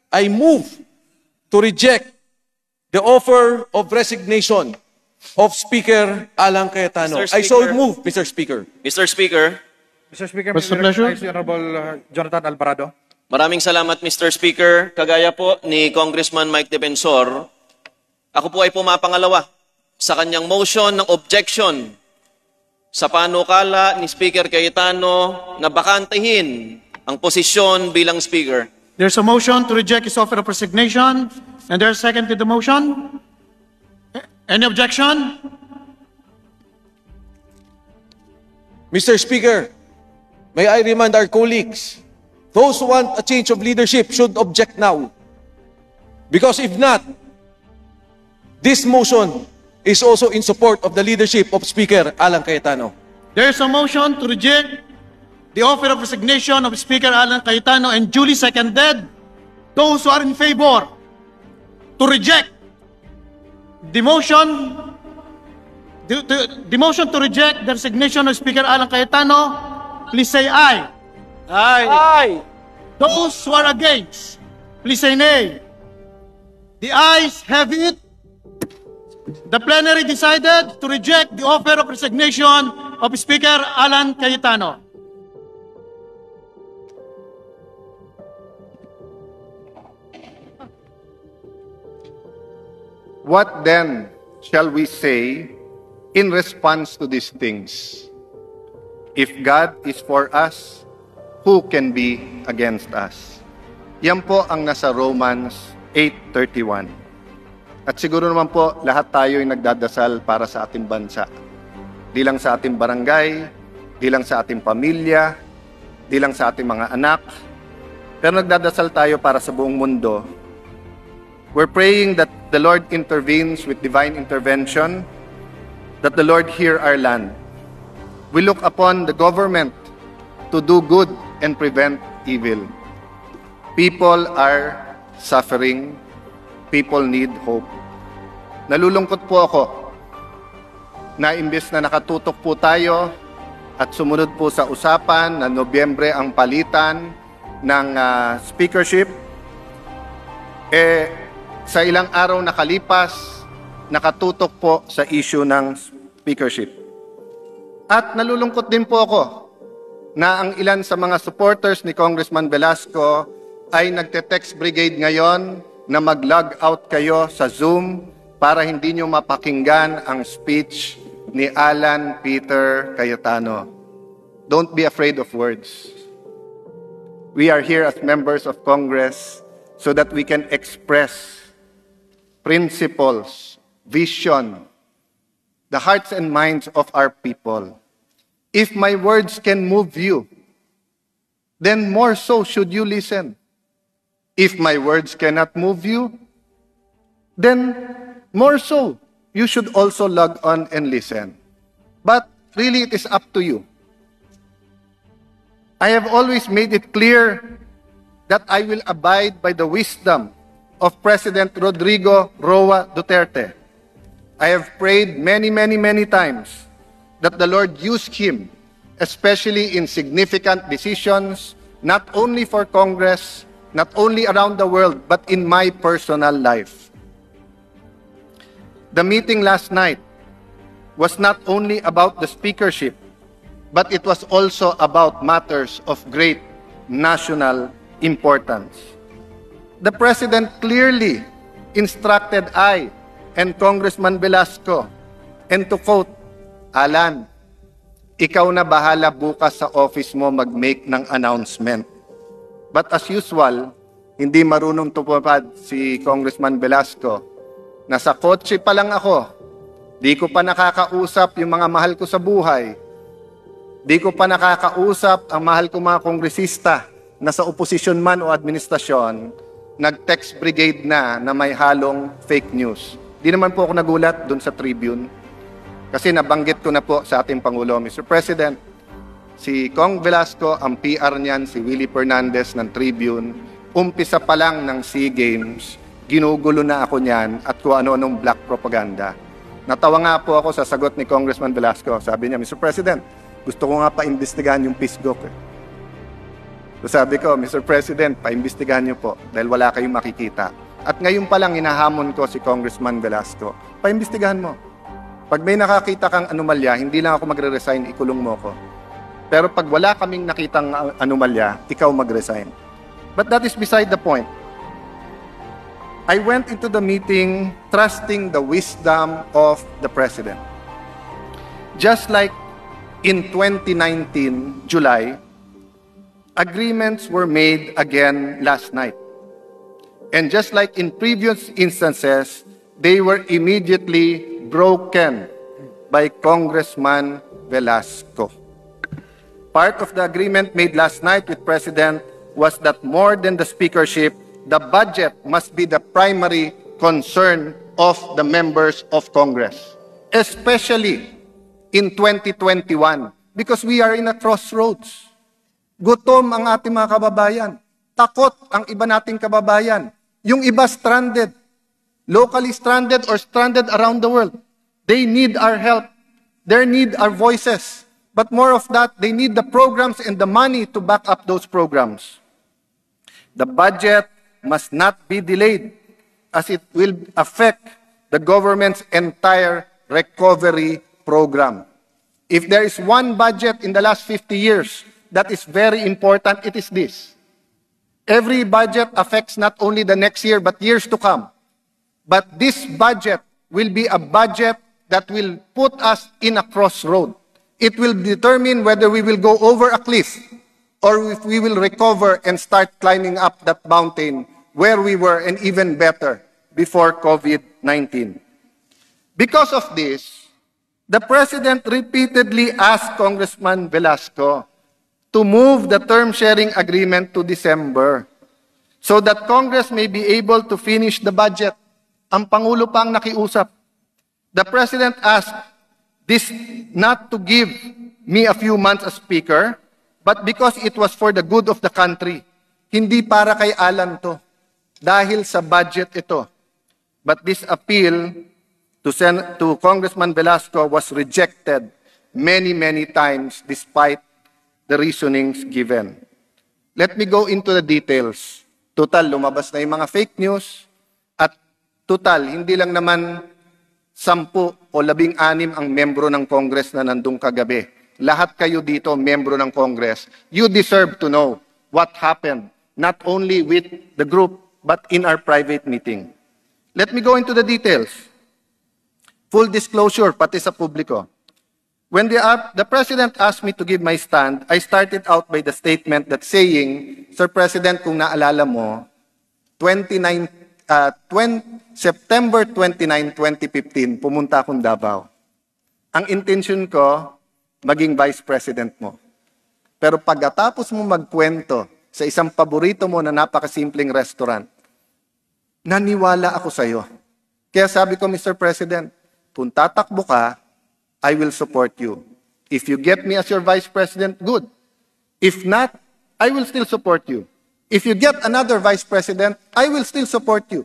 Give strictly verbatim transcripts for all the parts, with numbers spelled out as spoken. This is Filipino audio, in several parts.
I move to reject the offer of resignation of Speaker Alan Cayetano. Mister I so Speaker. move, Mister Speaker. Mister Speaker, Mister Speaker, What's the may pleasure? recognize the Honorable uh, Jonathan Alvarado. maraming salamat Mister Speaker. Kagaya po ni Congressman Mike Defensor, ako po ay pumapangalawa sa kanyang motion ng objection sa panukala ni Speaker Cayetano na bakantehin ang posisyon bilang Speaker. There's a motion to reject his offer of resignation, and there's a second to the motion. Any objection? Mister Speaker, may I remind our colleagues, those who want a change of leadership should object now. Because if not, this motion is also in support of the leadership of Speaker Alan Cayetano. There is a motion to reject the offer of resignation of Speaker Alan Cayetano and duly seconded. Those who are in favor to reject the motion, the, the, the motion to reject the resignation of Speaker Alan Cayetano, please say aye. Aye. Aye. Those who are against, please say nay. The ayes have it. The plenary decided to reject the offer of resignation of Speaker Alan Cayetano. What then shall we say in response to these things? If God is for us, who can be against us? Yan po ang nasa Romans eight thirty-one. At siguro naman po, lahat tayo ay nagdadasal para sa ating bansa. Di lang sa ating barangay, di lang sa ating pamilya, di lang sa ating mga anak, pero nagdadasal tayo para sa buong mundo. We're praying that the Lord intervenes with divine intervention, that the Lord hear our land. We look upon the government to do good and prevent evil. People are suffering. People need hope. Nalulungkot po ako na imbes na nakatutok po tayo at sumunod po sa usapan na Nobyembre ang palitan ng uh, speakership, eh sa ilang araw nakalipas, nakatutok po sa issue ng speakership. At nalulungkot din po ako na ang ilan sa mga supporters ni Congressman Velasco ay nagte-text brigade ngayon na mag-log out kayo sa Zoom para hindi nyo mapakinggan ang speech ni Alan Peter Cayetano. Don't be afraid of words. We are here as members of Congress so that we can express principles, vision, the hearts and minds of our people. If my words can move you, then more so should you listen. If my words cannot move you, then more so you should also log on and listen. But really it is up to you. I have always made it clear that I will abide by the wisdom of President Rodrigo Roa Duterte. I have prayed many, many, many times that the Lord use him, especially in significant decisions, not only for Congress, not only around the world, but in my personal life. The meeting last night was not only about the speakership, but it was also about matters of great national importance. The President clearly instructed I and Congressman Velasco, and to quote, Alan, ikaw na bahala bukas sa office mo mag-make ng announcement. But as usual, hindi marunong tupad si Congressman Velasco. Nasa kotse pa lang ako, di ko pa nakakausap yung mga mahal ko sa buhay. Di ko pa nakakausap ang mahal ko mga kongresista na sa oposisyon man o administrasyon, nag-text brigade na na may halong fake news. Di naman po ako nagulat dun sa Tribune. Kasi nabanggit ko na po sa ating Pangulo, Mister President, si Cong Velasco, ang P R niyan, si Willie Fernandez ng Tribune, umpisa pa lang ng SEA Games, ginugulo na ako niyan at kung ano-anong black propaganda. Natawa nga po ako sa sagot ni Congressman Velasco. Sabi niya, Mister President, gusto ko nga pa-imbestigahan yung P I S G O K. So sabi ko, Mister President, paimbestigahan niyo po dahil wala kayong makikita. At ngayon pa lang hinahamon ko si Congressman Velasco, paimbestigahan mo. Pag may nakakita kang anomalya, hindi lang ako magre-resign, ikulong mo ko. Pero pag wala kaming nakitang anomalya, ikaw mag-resign. But that is beside the point. I went into the meeting trusting the wisdom of the President. Just like in twenty nineteen, July, agreements were made again last night. And just like in previous instances, they were immediately broken by Congressman Velasco. Part of the agreement made last night with President was that more than the speakership, the budget must be the primary concern of the members of Congress, especially in twenty twenty-one, because we are in a crossroads. Gutom ang ating mga kababayan. Takot ang iba nating kababayan. Yung iba stranded, locally stranded or stranded around the world. They need our help. They need our voices. But more of that, they need the programs and the money to back up those programs. The budget must not be delayed as it will affect the government's entire recovery program. If there is one budget in the last fifty years that is very important, it is this. Every budget affects not only the next year, but years to come. But this budget will be a budget that will put us in a crossroad. It will determine whether we will go over a cliff or if we will recover and start climbing up that mountain where we were and even better before COVID nineteen. Because of this, the President repeatedly asked Congressman Velasco to move the term sharing agreement to December so that Congress may be able to finish the budget. Ang Pangulo pa ang nakiusap. The President asked this not to give me a few months as Speaker, but because it was for the good of the country. Hindi para kay Alan to. Dahil sa budget ito. But this appeal to, Sen- to Congressman Velasco was rejected many, many times despite the reasonings given. Let me go into the details. Total, lumabas na yung mga fake news at total, hindi lang naman sampu o labing anim ang membro ng Congress na nandung kagabi. Lahat kayo dito, membro ng Congress. You deserve to know what happened, not only with the group, but in our private meeting. Let me go into the details. Full disclosure, pati sa publiko. When the, uh, the President asked me to give my stand, I started out by the statement that saying, Sir President, kung naalala mo, twenty-nine, uh, twenty, September twenty-ninth, twenty fifteen, pumunta akong Davao. Ang intention ko, maging Vice President mo. Pero pagkatapos mo magkwento sa isang paborito mo na napakasimpleng restaurant, naniwala ako sa iyo. Kaya sabi ko, Mister President, kung tatakbo ka, I will support you. If you get me as your Vice President, good. If not, I will still support you. If you get another Vice President, I will still support you.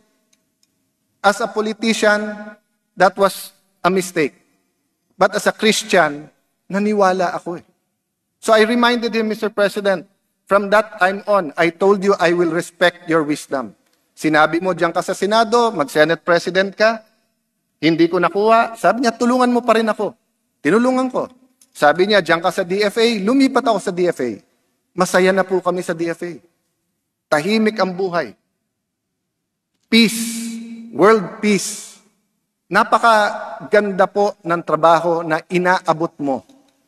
As a politician, that was a mistake. But as a Christian, naniwala ako eh. So I reminded him, Mister President, from that time on, I told you I will respect your wisdom. Sinabi mo diyan ka sa Senado, mag-Senate President ka, hindi ko nakuha. Sabi niya, tulungan mo pa rin ako. Tinulungan ko. Sabi niya, diyan ka sa D F A, lumipat ako sa D F A. Masaya na po kami sa D F A. Tahimik ang buhay. Peace. World peace. Napakaganda po ng trabaho na inaabot mo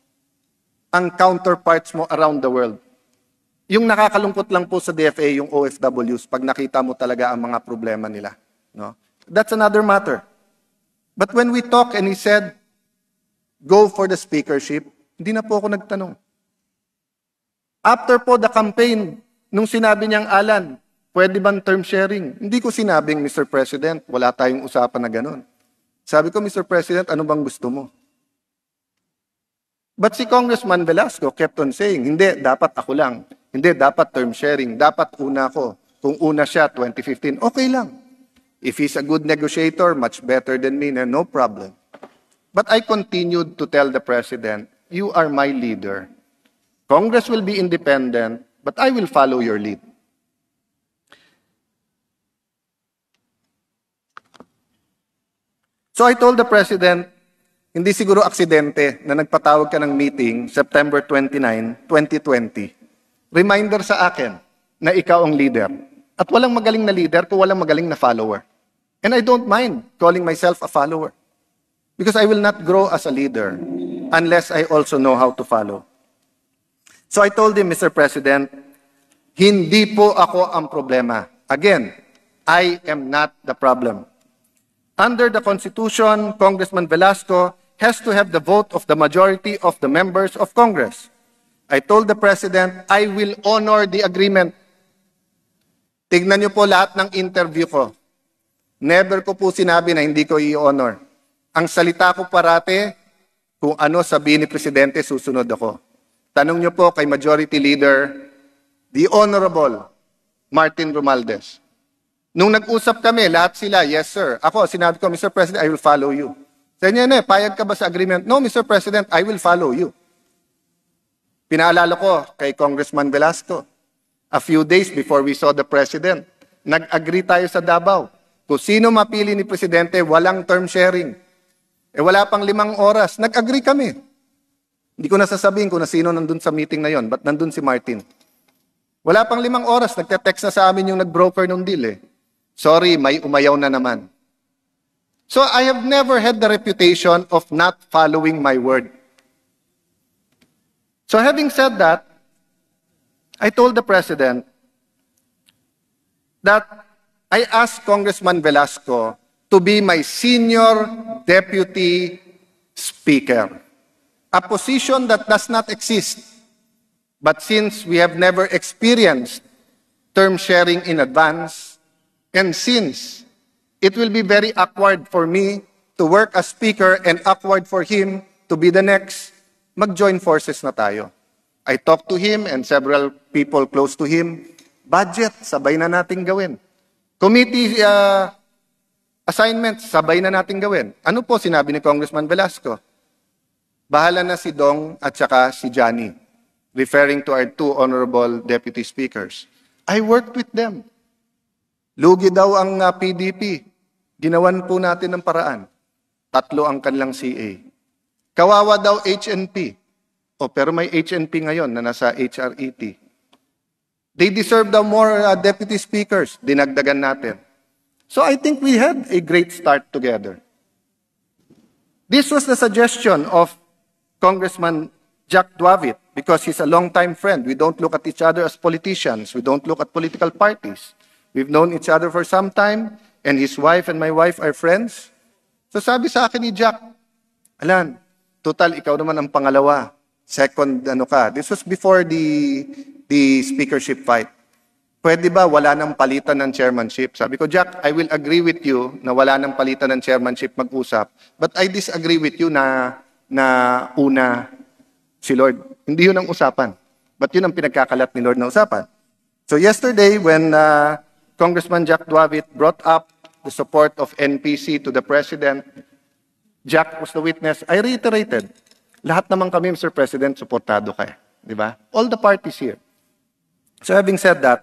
ang counterparts mo around the world. Yung nakakalungkot lang po sa D F A, yung O F Ws, pag nakita mo talaga ang mga problema nila. No? That's another matter. But when we talk and he said, go for the speakership, hindi na po ako nagtanong. After po the campaign, nung sinabi niyang, Alan, pwede bang term sharing? Hindi ko sinabing, Mister President, wala tayong usapan na ganun. Sabi ko, Mister President, ano bang gusto mo? But si Congressman Velasco kept on saying, hindi, dapat ako lang. Hindi, dapat term sharing. Dapat una ko. Kung una siya, twenty fifteen, okay lang. If he's a good negotiator, much better than me, no problem. But I continued to tell the President, you are my leader. Congress will be independent, but I will follow your lead. So I told the President, hindi siguro aksidente na nagpatawag ka ng meeting September twenty-ninth, twenty twenty. Reminder sa akin na ikaw ang leader. At walang magaling na leader kung walang magaling na follower. And I don't mind calling myself a follower. Because I will not grow as a leader unless I also know how to follow. So I told him, Mister President, hindi po ako ang problema. Again, I am not the problem. Under the Constitution, Congressman Velasco has to have the vote of the majority of the members of Congress. I told the President, I will honor the agreement. Tignan niyo po lahat ng interview ko. Never ko po sinabi na hindi ko i-honor. Ang salita ko parate, kung ano sabihin ni Presidente, susunod ako. Tanong niyo po kay Majority Leader, the Honorable Martin Romualdez. Nung nag-usap kami, lahat sila, yes sir. Ako, sinabi ko, Mister President, I will follow you. Sa inyo na, payag ka ba sa agreement? No, Mister President, I will follow you. Pinaalala ko kay Congressman Velasco, a few days before we saw the President, nag-agree tayo sa Davao. Kung sino mapili ni Presidente, walang term sharing. Eh wala pang limang oras, nag-agree kami. Hindi ko nasasabihin kung na sino nandun sa meeting na yon, but nandun si Martin. Wala pang limang oras, nagte-text na sa amin yung nag-broker ng deal eh. Sorry, may umayaw na naman. So I have never had the reputation of not following my word. So having said that, I told the President that I asked Congressman Velasco to be my senior deputy speaker, a position that does not exist. But since we have never experienced term sharing in advance, and since it will be very awkward for me to work as speaker and awkward for him to be the next, mag-join forces na tayo. I talked to him and several people close to him. Budget, sabay na nating gawin. Committee uh, assignments, sabay na nating gawin. Ano po sinabi ni Congressman Velasco? Bahala na si Dong at saka si Johnny, referring to our two honorable deputy speakers. I worked with them. Lugi daw ang uh, P D P. Ginawan po natin ng paraan. Tatlo ang kanilang C A. Kawawa daw H N P. O pero may H N P ngayon na nasa H R E T. They deserve daw more uh, deputy speakers. Dinagdagan natin. So I think we had a great start together. This was the suggestion of Congressman Jack Duavit because he's a longtime friend. We don't look at each other as politicians. We don't look at political parties. We've known each other for some time, and his wife and my wife are friends. So sabi sa akin ni Jack, Alan, total, ikaw naman ang pangalawa. Second, ano ka. This was before the, the speakership fight. Pwede ba wala nang palitan ng chairmanship? Sabi ko, Jack, I will agree with you na wala nang palitan ng chairmanship mag-usap, but I disagree with you na, na una si Lord. Hindi yun ang usapan. But yun ang pinagkakalat ni Lord na usapan. So yesterday, when uh, Congressman Jack Duavit brought up the support of N P C to the President, Jack was the witness. I reiterated, lahat naman kami, Mister President, supportado kayo. Di ba? All the parties here. So having said that,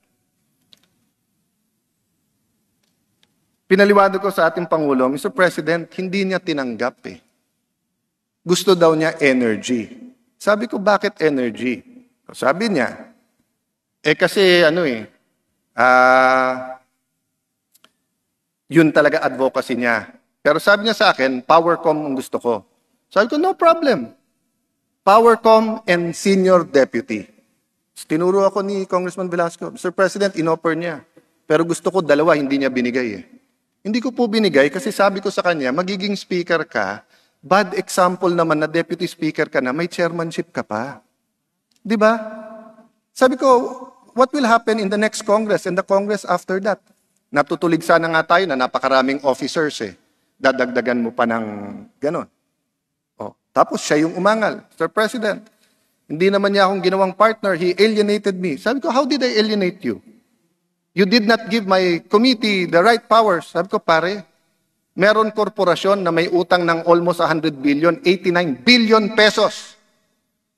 pinaliwanag ko sa ating Pangulo, Mister President, hindi niya tinanggap eh. Gusto daw niya energy. Sabi ko, bakit energy? Sabi niya, eh kasi ano eh, ah, uh, yun talaga advocacy niya. Pero sabi niya sa akin, Powercom ang gusto ko. Sabi ko, no problem. Powercom and senior deputy. Tinuro ako ni Congressman Velasco, Mister President, inoffer niya. Pero gusto ko dalawa, hindi niya binigay eh. Hindi ko po binigay kasi sabi ko sa kanya, magiging speaker ka, bad example naman na deputy speaker ka na, may chairmanship ka pa. Di ba? Sabi ko, what will happen in the next Congress and the Congress after that? Natutulig sana nga tayo na napakaraming officers eh. Dadagdagan mo pa ng ganon. Oh, tapos siya yung umangal. Mister President, hindi naman niya akong ginawang partner. He alienated me. Sabi ko, how did I alienate you? You did not give my committee the right powers. Sabi ko, pare, meron korporasyon na may utang ng almost one hundred billion, eighty-nine billion pesos.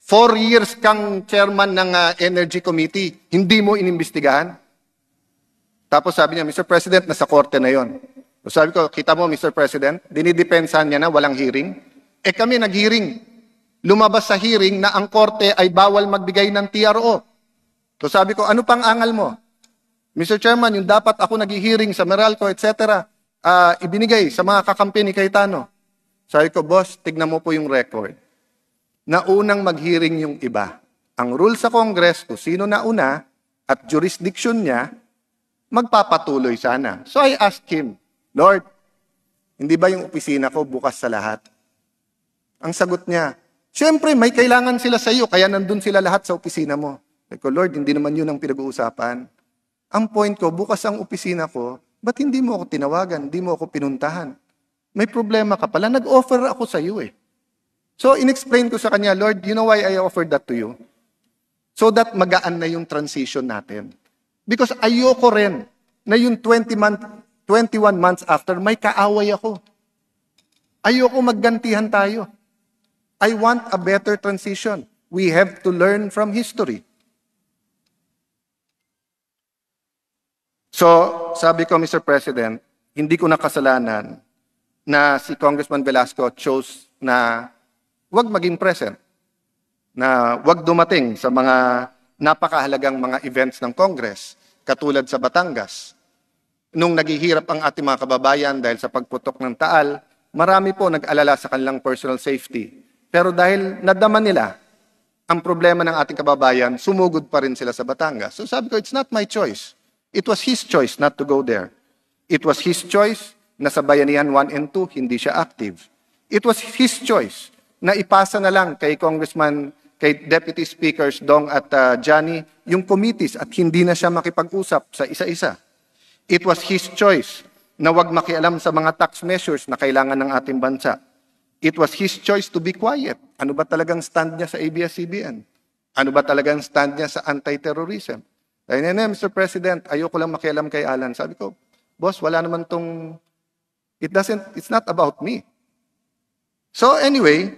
Four years kang chairman ng ah, Energy Committee, hindi mo inimbestigahan? Tapos sabi niya, Mister President, nasa korte na yon. So sabi ko, kita mo, Mister President, dinidepensahan niya na walang hearing. Eh kami nag-hearing. Lumabas sa hearing na ang korte ay bawal magbigay ng T R O. So sabi ko, ano pang angal mo? Mister Chairman, yung dapat ako nag-hearing sa Meralco, et cetera, uh, ibinigay sa mga kakampi ni Cayetano. Sabi ko, boss, tignan mo po yung record. Naunang mag-hearing yung iba. Ang rule sa Congress, kung sino nauna at jurisdiction niya, magpapatuloy sana. So I asked him, Lord, hindi ba yung opisina ko bukas sa lahat? Ang sagot niya, siyempre may kailangan sila sa iyo, kaya nandun sila lahat sa opisina mo. Sabi ko, Lord, hindi naman yun ang pinag-uusapan. Ang point ko, bukas ang opisina ko, ba't hindi mo ako tinawagan, hindi mo ako pinuntahan? May problema ka pala, nag-offer ako sa iyo eh. So, in-explain ko sa kanya, Lord, you know why I offered that to you? So that magaan na yung transition natin. Because ayoko rin na yung twenty month, twenty-one months after, may kaaway ako. Ayoko maggantihan tayo. I want a better transition. We have to learn from history. So, sabi ko, Mister President, hindi ko nakasalanan na si Congressman Velasco chose na wag maging present, na wag dumating sa mga napakahalagang mga events ng Congress, katulad sa Batangas. Nung naghihirap ang ating mga kababayan dahil sa pagputok ng Taal, marami po nag-alala sa kanilang personal safety. Pero dahil nadama nila ang problema ng ating kababayan, sumugod pa rin sila sa Batangas. So sabi ko, it's not my choice. It was his choice not to go there. It was his choice na sa Bayanihan one and two, hindi siya active. It was his choice na ipasa na lang kay Congressman, kay Deputy Speakers Dong at uh, Johnny, yung committees at hindi na siya makipag-usap sa isa-isa. It was his choice na wag makialam sa mga tax measures na kailangan ng ating bansa. It was his choice to be quiet. Ano ba talagang stand niya sa A B S C B N? Ano ba talagang stand niya sa anti-terrorism? Sabi niya, Mister President, ayoko lang makialam kay Alan. Sabi ko, boss, wala naman tong, it doesn't, it's not about me. So anyway,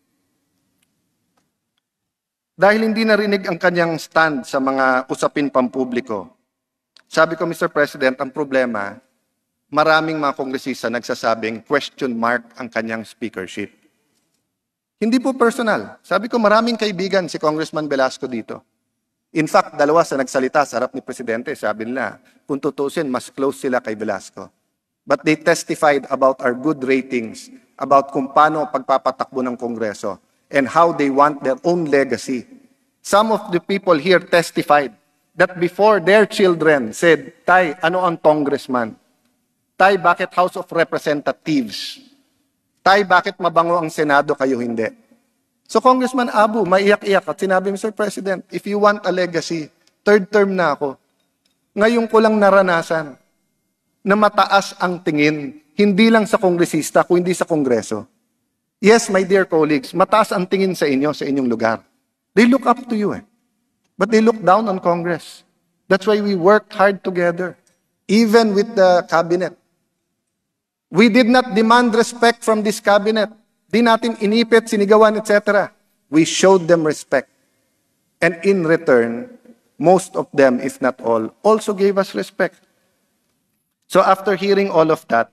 dahil hindi narinig ang kanyang stand sa mga usapin pampubliko, sabi ko, Mister President, ang problema, maraming mga kongresista nagsasabing question mark ang kanyang speakership. Hindi po personal. Sabi ko, maraming kaibigan si Congressman Velasco dito. In fact, dalawa sa nagsalita sa harap ni Presidente, sabi nila, kung tutusin, mas close sila kay Velasco. But they testified about our good ratings, about kung paano pagpapatakbo ng Kongreso, and how they want their own legacy. Some of the people here testified that before their children said, Tay, ano ang congressman? Tay, bakit House of Representatives? Tay, bakit mabango ang Senado, kayo hindi? So Congressman Abu, maiyak-iyak at sinabi, Mister President, if you want a legacy, third term na ako. Ngayon ko lang naranasan na mataas ang tingin, hindi lang sa kongresista, kundi sa Kongreso. Yes, my dear colleagues, mataas ang tingin sa inyo, sa inyong lugar. They look up to you eh. But they look down on Congress. That's why we worked hard together, even with the cabinet. We did not demand respect from this cabinet. Di natin inipit, sinigawan, et cetera. We showed them respect. And in return, most of them, if not all, also gave us respect. So after hearing all of that,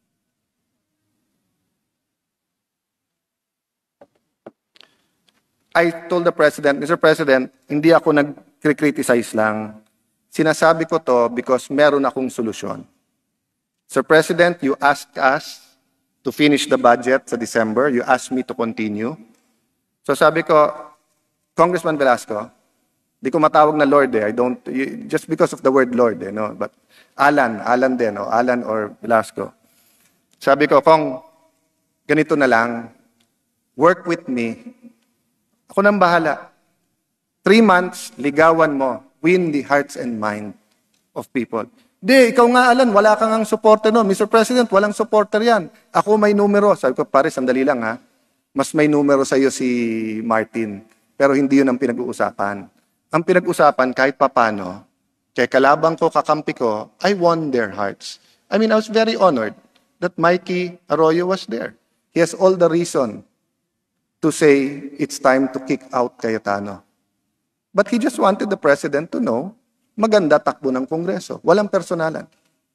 I told the President, Mister President, hindi ako nag-criticize lang. Sinasabi ko to because meron akong solusyon. Sir President, you asked us to finish the budget sa December. You asked me to continue. So sabi ko, Congressman Velasco, di ko matawag na Lord eh. I don't, you, just because of the word Lord eh, no? But Alan, Alan din, no? Alan or Velasco. Sabi ko, Kong, ganito na lang, work with me. Ako nang bahala. Three months, ligawan mo, win the hearts and mind of people. Di, ikaw nga, Alan, wala kang ang supporter no. Mister President, walang supporter yan. Ako may numero. Sabi ko, pare, sandali lang ha. Mas may numero sa iyo si Martin. Pero hindi yun ang pinag-uusapan. Ang pinag-uusapan, kahit papano, kaya kalabang ko, kakampi ko, I won their hearts. I mean, I was very honored that Mikey Arroyo was there. He has all the reason to say it's time to kick out Cayetano. But he just wanted the president to know, maganda takbo ng Kongreso. Walang personalan.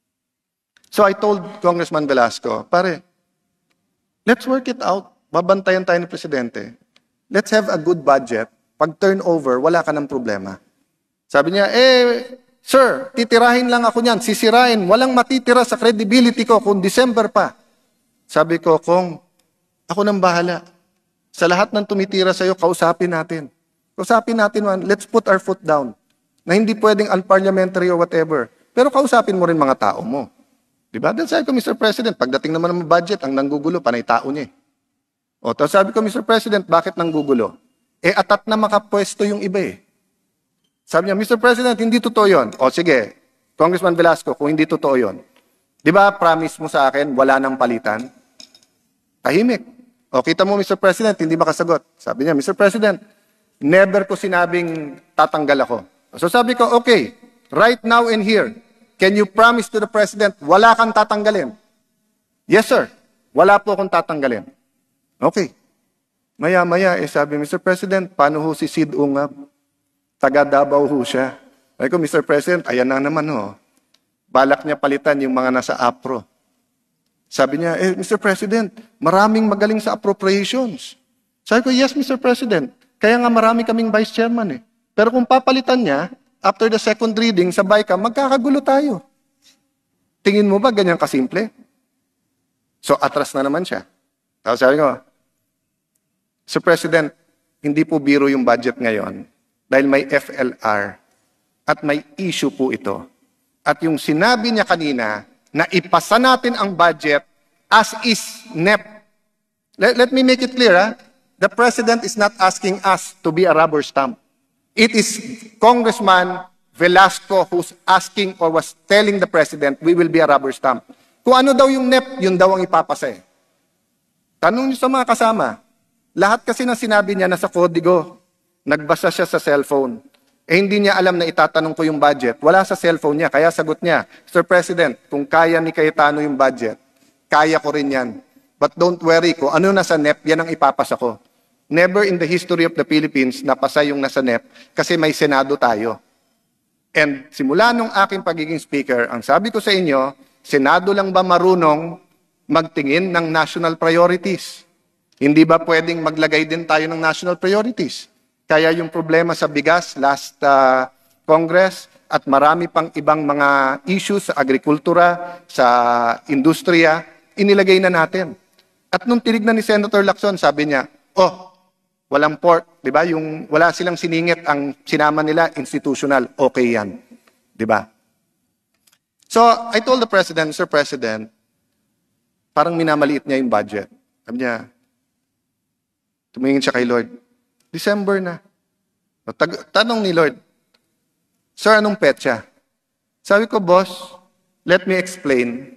So I told Congressman Velasco, pare, let's work it out. Babantayan tayo ni Presidente. Let's have a good budget. Pag turnover, wala ka ng problema. Sabi niya, eh, sir, titirahin lang ako niyan, sisirain. Walang matitira sa credibility ko kung December pa. Sabi ko, kung ako nang bahala. Sa lahat ng tumitira sa'yo, kausapin natin. Kausapin natin, man, let's put our foot down. Na hindi pwedeng unparliamentary or whatever. Pero kausapin mo rin mga tao mo. Diba? Dahil sabi ko, Mister President, pagdating naman ng budget, ang nanggugulo, panay tao niya eh. O, tapos sabi ko, Mister President, bakit nanggugulo? Eh, atat na makapwesto yung iba eh. Sabi niya, Mister President, hindi totoo yun. O, sige, Congressman Velasco, kung hindi totoo yun. Di ba, promise mo sa akin, wala nang palitan? Tahimik. O, kita mo, Mister President, hindi makasagot. Sabi niya, Mister President, never ko sinabing tatanggal ako. So sabi ko, okay, right now and here, can you promise to the President, wala kang tatanggalin? Yes, sir. Wala po akong tatanggalin. Okay. Maya-maya, eh sabi, Mister President, paano ho si Sid Ungab? Taga Davao ho siya. Sabi ko, Mister President, ayan na naman ho. Balak niya palitan yung mga nasa APRO. Sabi niya, eh, Mister President, maraming magaling sa appropriations. Sabi ko, yes, Mister President. Kaya nga marami kaming vice chairman eh. Pero kung papalitan niya, after the second reading, sabay ka, magkakagulo tayo. Tingin mo ba ganyan kasimple? So, atras na naman siya. Tapos sabi ko, Sir President, hindi po biro yung budget ngayon dahil may F L R at may issue po ito. At yung sinabi niya kanina na ipasa natin ang budget as is N E P. Let, let me make it clear, ha? The President is not asking us to be a rubber stamp. It is Congressman Velasco who's asking or was telling the President, we will be a rubber stamp. Kung ano daw yung N E P, yun daw ang ipapasa eh. Tanong niyo sa mga kasama, lahat kasi ng sinabi niya nasa kodigo, nagbasa siya sa cellphone. Eh hindi niya alam na itatanong ko yung budget. Wala sa cellphone niya, kaya sagot niya, Sir President, kung kaya ni Cayetano yung budget, kaya ko rin yan. But don't worry, ko ano nasa N E P, yan ang ipapasa ko. Never in the history of the Philippines napasa yung nasa N E P kasi may Senado tayo. And simula nung aking pagiging speaker, ang sabi ko sa inyo, Senado lang ba marunong magtingin ng national priorities? Hindi ba pwedeng maglagay din tayo ng national priorities? Kaya yung problema sa bigas last uh, Congress at marami pang ibang mga issues sa agrikultura, sa industriya, inilagay na natin. At nung tinignan ni Senator Lacson, sabi niya, oh, walang pork, di ba? Yung wala silang siningit, ang sinama nila institutional, okay yan. Di ba? So, I told the President, Sir President, parang minamaliit niya yung budget. Sabi niya, tumingin siya kay Lord, December na. Tag- tanong ni Lord, Sir, anong petsa? Sabi ko, Boss, let me explain.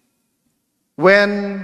When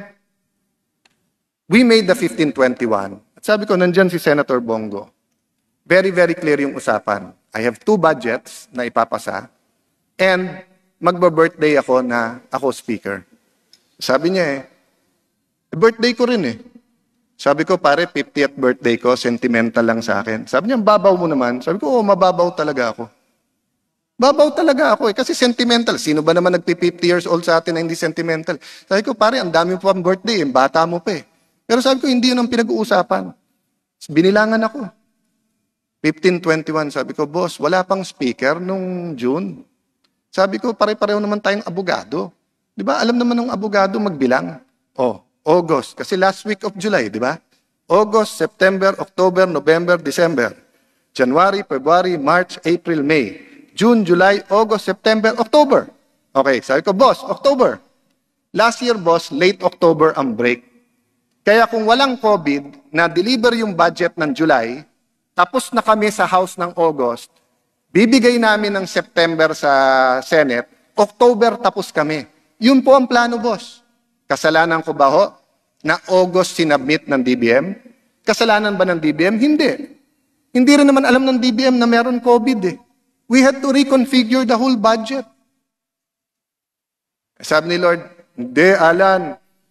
we made the fifteen twenty-one, sabi ko, nandyan si Senator Bongo. Very, very clear yung usapan. I have two budgets na ipapasa and magba-birthday ako na ako speaker. Sabi niya eh, birthday ko rin eh. Sabi ko, pare, fiftieth birthday ko, sentimental lang sa akin. Sabi niya, babaw mo naman. Sabi ko, oh, mababaw talaga ako. Babaw talaga ako eh, kasi sentimental. Sino ba naman nagpi-fifty years old sa atin na hindi sentimental? Sabi ko, pare, ang dami mo pang birthday eh, bata mo pa eh. Pero sabi ko, hindi yun ang pinag-uusapan. Binilangan ako. fifteen twenty-one, sabi ko, boss, wala pang speaker nung June. Sabi ko, pare-pareho naman tayong abogado. Di ba? Alam naman ng abogado magbilang. Oh, August. Kasi last week of July, di ba? August, September, October, November, December. January, February, March, April, May. June, July, August, September, October. Okay, sabi ko, boss, October. Last year, boss, late October ang break. Kaya kung walang COVID, na-deliver yung budget ng July, tapos na kami sa House ng August, bibigay namin ng September sa Senate, October tapos kami. Yun po ang plano, boss. Kasalanan ko ba ho na August sinabmit ng D B M? Kasalanan ba ng D B M? Hindi. Hindi rin naman alam ng D B M na meron COVID eh. We had to reconfigure the whole budget. Sabi ni Lord, hindi, Alan,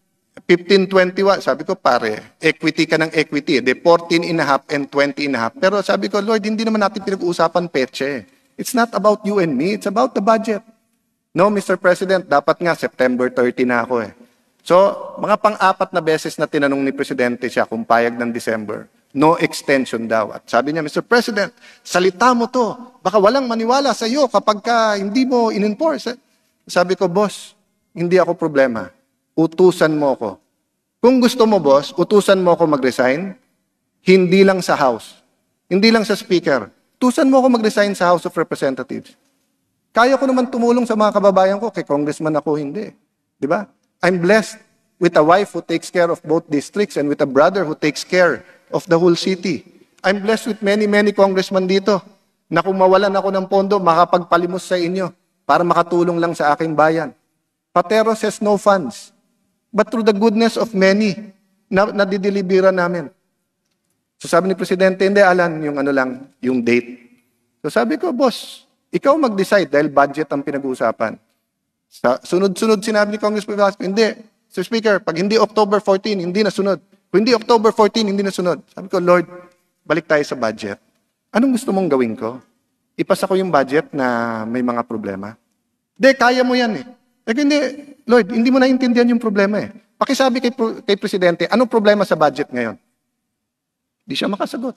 fifteen twenty-one, sabi ko, pare, equity ka ng equity. De fourteen and a half and twenty and a half. Pero sabi ko, Lord, hindi naman natin pinag-uusapan peche. It's not about you and me. It's about the budget. No, Mister President, dapat nga September thirty na ako eh. So, mga pang-apat na beses na tinanong ni Presidente siya kung payag ng December, no extension daw. At sabi niya, Mister President, salita mo to. Baka walang maniwala sa iyo kapag ka hindi mo in-enforce. Sabi ko, boss, hindi ako problema. Utusan mo ko. Kung gusto mo, boss, utusan mo ako mag-resign, hindi lang sa House, hindi lang sa Speaker. Utusan mo ako mag-resign sa House of Representatives. Kaya ko naman tumulong sa mga kababayan ko, kay congressman ako hindi. Di ba? I'm blessed with a wife who takes care of both districts and with a brother who takes care of the whole city. I'm blessed with many, many congressmen dito na kung mawalan ako ng pondo, makapagpalimos sa inyo para makatulong lang sa aking bayan. Patero says no funds. But through the goodness of many, na nadideliveran namin. So sabi ni Presidente, hindi, Alan, yung ano lang, yung date. So sabi ko, boss, ikaw mag-decide dahil budget ang pinag-uusapan. Sa sunod-sunod sinabi ni Congressman Velasco, hindi, Mister Speaker, pag hindi October fourteen, hindi na sunod. Kung hindi October fourteen, hindi na sunod. Sabi ko, Lord, balik tayo sa budget. Anong gusto mong gawin ko? Ipasa ko yung budget na may mga problema? Hindi, kaya mo yan eh. Eh hindi, Lord, hindi mo naintindihan yung problema eh. Pakisabi kay, kay Presidente, anong problema sa budget ngayon? Di siya makasagot.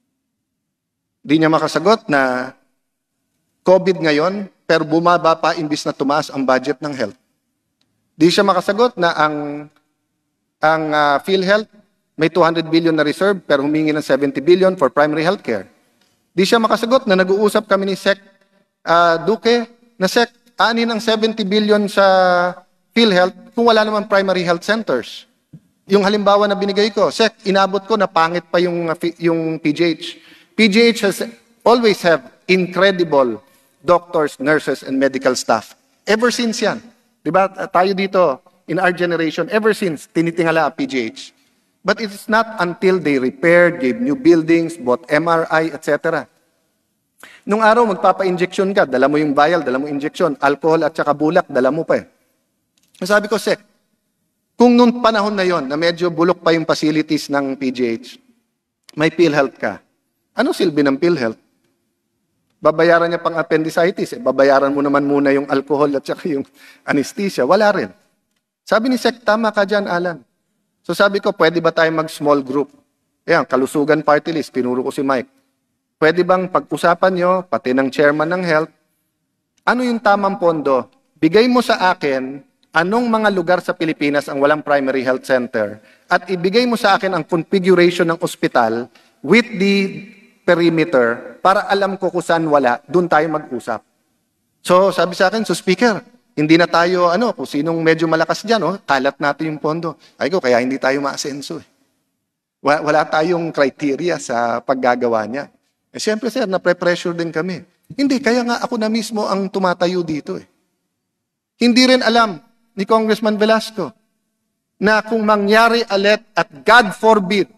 Di niya makasagot na COVID ngayon, pero bumaba pa imbis na tumaas ang budget ng health. Di siya makasagot na ang ang uh, PhilHealth may two hundred billion na reserve pero humingi ng seventy billion for primary health care. Di siya makasagot na nag-uusap kami ni Sec uh, Duque na Sec ani ng seventy billion sa PhilHealth kung wala naman primary health centers. Yung halimbawa na binigay ko, Sec, inabot ko na pangit pa yung, uh, yung P G H. P G H has always have incredible doctors, nurses, and medical staff. Ever since yan. Diba? Tayo dito, in our generation, ever since, tinitingala ang P G H. But it's not until they repaired, gave new buildings, bought M R I, et cetera. Nung araw, magpapa-injection ka, dala mo yung vial, dala mo injection, alcohol at saka bulak, dala mo pa eh. Sabi ko, Sek, kung nung panahon na yon na medyo bulok pa yung facilities ng P G H, may PhilHealth ka. Ano silbi ng PhilHealth? Babayaran niya pang appendicitis, eh, babayaran mo naman muna yung alcohol at saka yung anesthesia. Wala rin. Sabi ni Sec, tama ka dyan, Alan. So sabi ko, pwede ba tayo mag-small group? Ayan, kalusugan party list, pinuro ko si Mike. Pwede bang pag-usapan nyo, pati ng chairman ng health, ano yung tamang pondo? Bigay mo sa akin anong mga lugar sa Pilipinas ang walang primary health center at ibigay mo sa akin ang configuration ng ospital with the perimeter para alam ko kung saan wala, doon tayo mag-usap. So, sabi sa akin, so speaker, hindi na tayo, ano, kung sinong medyo malakas dyan, oh, kalat natin yung pondo. Ay ko, kaya hindi tayo ma-asenso. Eh. Wala, wala tayong criteria sa paggagawa niya. Eh, siyempre, sir, napre-pressure din kami. Hindi, kaya nga ako na mismo ang tumatayo dito. Eh. Hindi rin alam ni Congressman Velasco na kung mangyari ulit at God forbid,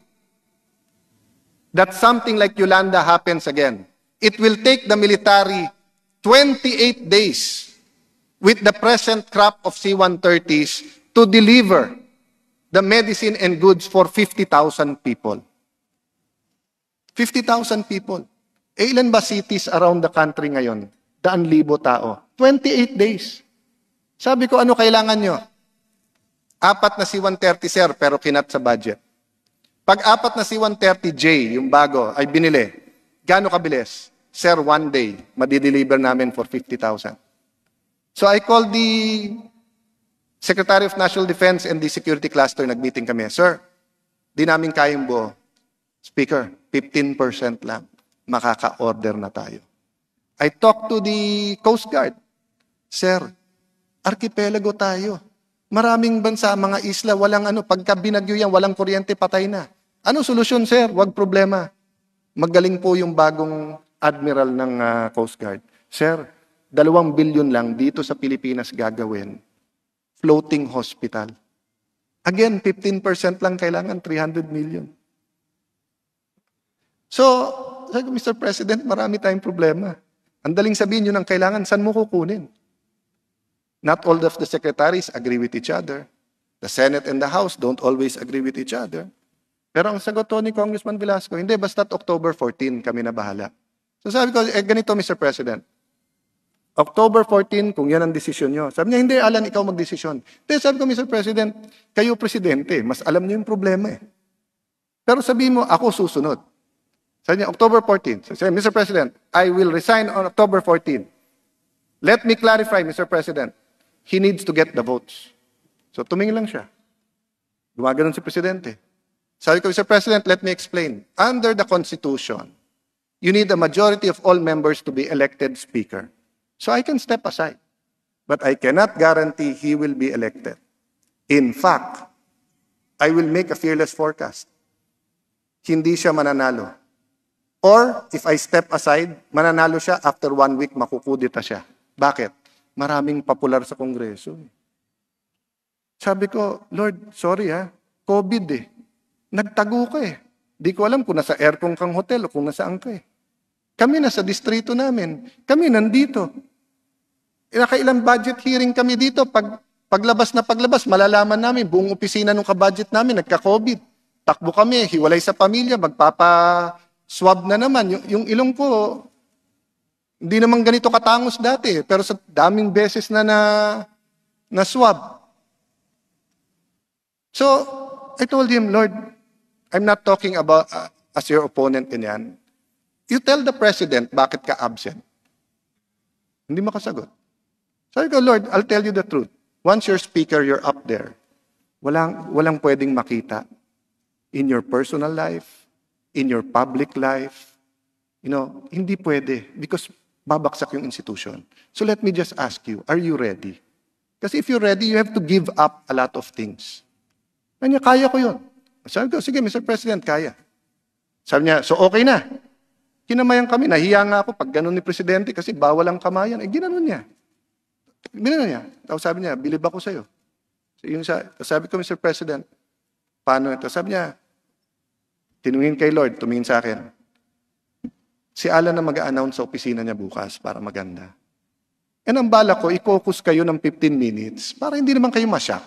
that something like Yolanda happens again. It will take the military twenty-eight days with the present crop of C one thirties to deliver the medicine and goods for fifty thousand people. fifty thousand people. Eh, ilan ba cities around the country ngayon? Daan libo tao. twenty-eight days. Sabi ko, ano kailangan nyo? Apat na C one thirty, sir, pero kinat sa budget. Pag apat na C one thirty J, yung bago, ay binili, gaano kabilis? Sir, one day, madideliver namin for fifty thousand. So I called the Secretary of National Defense and the Security Cluster, nag-meeting kami. Sir, di namin kayang buo. Speaker, fifteen percent lang. Makaka-order na tayo. I talked to the Coast Guard. Sir, archipelago tayo. Maraming bansa, mga isla, walang ano, pagka binagyo yan, walang kuryente, patay na. Ano solusyon, sir? Huwag problema. Magaling po yung bagong admiral ng uh, Coast Guard. Sir, dalawang bilyon lang dito sa Pilipinas gagawin. Floating hospital. Again, fifteen percent lang kailangan, three hundred million. So, Mister President, marami tayong problema. Ang daling sabihin yun ang kailangan, saan mo kukunin? Not all of the secretaries agree with each other. The Senate and the House don't always agree with each other. Pero ang sagot to ni Congressman Velasco, hindi, basta't October fourteen kami na bahala. So sabi ko, eh, ganito, Mister President. October fourteen, kung yan ang desisyon nyo. Sabi niya, hindi, Alan, ikaw magdesisyon. Hindi, sabi ko, Mister President, kayo presidente, mas alam niyo yung problema eh. Pero sabihin mo, ako susunod. Sabi niya, October fourteen. Sabi niya, Mister President, I will resign on October fourteen. Let me clarify, Mister President, he needs to get the votes. So tumingin lang siya. Gumaganon si Presidente. Sabi ko, Mister President, let me explain. Under the Constitution, you need a majority of all members to be elected Speaker. So I can step aside. But I cannot guarantee he will be elected. In fact, I will make a fearless forecast. Hindi siya mananalo. Or, if I step aside, mananalo siya, after one week, makukudita siya. Bakit? Maraming popular sa Kongreso. Sabi ko, Lord, sorry ha, COVID eh. Nagtago ka eh. Di ko alam kung nasa aircon kang hotel o kung nasaan ka eh. Kami nasa distrito namin. Kami nandito. Nakailang budget hearing kami dito. Pag, paglabas na paglabas, malalaman namin, buong opisina nung ka-budget namin, nagka-COVID. Takbo kami, hiwalay sa pamilya, magpapa-swab na naman. Yung, yung ilong ko, hindi naman ganito katangos dati. Pero sa daming beses na na, na swab. So, I told him, Lord, I'm not talking about uh, as your opponent in yan. You tell the President bakit ka absent. Hindi makasagot. Sabi ko, Lord, I'll tell you the truth. Once you're speaker, you're up there. Walang, walang pwedeng makita in your personal life, in your public life. You know, hindi pwede because babaksak yung institution. So let me just ask you, are you ready? Kasi if you're ready, you have to give up a lot of things. Kanya, kaya ko yun. Sabi ko, sige, Mister President, kaya. Sabi niya, so okay na. Kinamayan kami, nahiya nga ako pag ganun ni Presidente kasi bawal ang kamayan. Eh, ginanon niya. Ginanon niya. Tapos sabi niya, bilib ako sa'yo. So, yung sa, sabi ko, Mister President, paano ito? Sabi niya, tinungin kay Lord, tumingin sa akin. Si Alan na mag-a-announce sa opisina niya bukas para maganda. And ang bala ko, i-focus kayo ng fifteen minutes para hindi naman kayo masyak.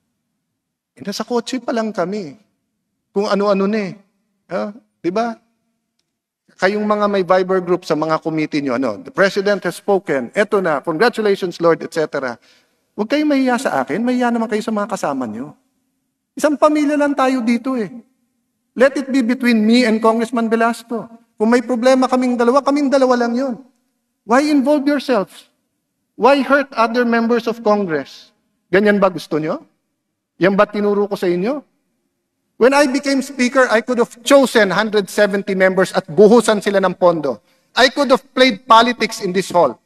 E, nasa kotse pa lang kami. Kung ano-ano na eh. Uh, di ba? Kayong mga may Viber group sa mga committee nyo, ano, the President has spoken, eto na, congratulations Lord, et cetera. Huwag kayong mahiya sa akin, mahiya naman kayo sa mga kasama nyo. Isang pamilya lang tayo dito eh. Let it be between me and Congressman Velasco. Kung may problema kaming dalawa, kaming dalawa lang yun. Why involve yourselves? Why hurt other members of Congress? Ganyan ba gusto nyo? Yan ba tinuro ko sa inyo? When I became Speaker, I could have chosen one hundred seventy members at buhusan sila ng pondo. I could have played politics in this hall.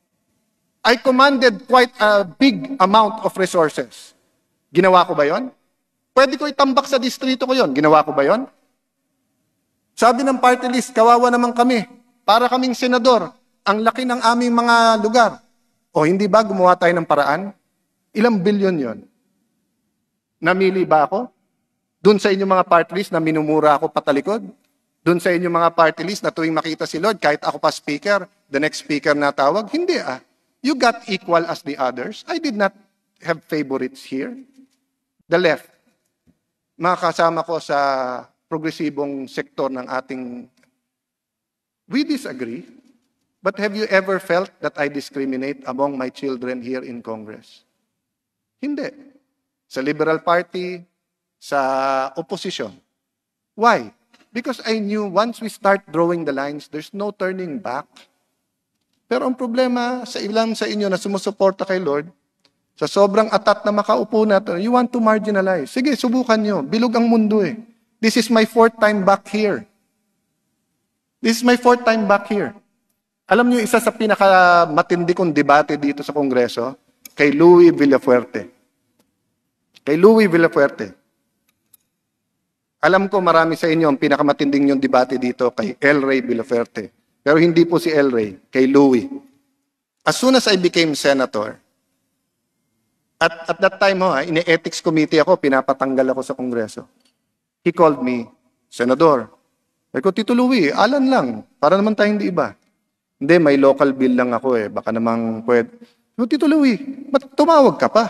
I commanded quite a big amount of resources. Ginawa ko ba yon? Pwede ko itambak sa distrito ko yon. Ginawa ko ba yon? Sabi ng party list, kawawa naman kami. Para kaming senador. Ang laki ng aming mga lugar. O hindi ba gumawa tayo ng paraan? Ilang bilyon yon? Namili ba ako? Doon sa inyong mga party list na minumura ako patalikod? Doon sa inyong mga party list na tuwing makita si Lord, kahit ako pa speaker, the next speaker na tawag? Hindi ah. You got equal as the others. I did not have favorites here. The left. Mga kasama ko sa progresibong sektor ng ating... We disagree. But have you ever felt that I discriminate among my children here in Congress? Hindi. Sa Liberal Party, sa opposition. Why? Because I knew once we start drawing the lines, there's no turning back. Pero ang problema sa ilang sa inyo na sumusuporta kay Lord, sa sobrang atat na makaupo na to, you want to marginalize. Sige, subukan nyo. Bilog ang mundo eh. This is my fourth time back here. This is my fourth time back here. Alam nyo, isa sa pinakamatindi kong debate dito sa Kongreso, kay Louie Villafuerte. Kay Louie Villafuerte. Alam ko marami sa inyo ang pinakamatinding yung debate dito kay El Ray Villafuerte. Pero hindi po si El Ray, kay Louie. As soon as I became senator, at, at that time, ho, in the ethics committee ako, pinapatanggal ako sa Kongreso. He called me, Senador. Sabi ko, Tito Louie, Alan lang, para naman tayong hindi iba. Hindi, may local bill lang ako eh, baka namang pwede. Sabi ko, Tito Louie, ba't tumawag ka pa?